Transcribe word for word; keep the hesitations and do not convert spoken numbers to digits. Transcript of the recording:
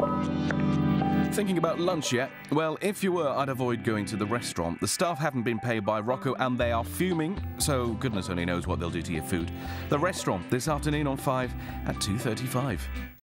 Thinking about lunch yet? Well, if you were, I'd avoid going to the restaurant. The staff haven't been paid by Rocco and they are fuming, so goodness only knows what they'll do to your food. The restaurant this afternoon on five at two thirty-five.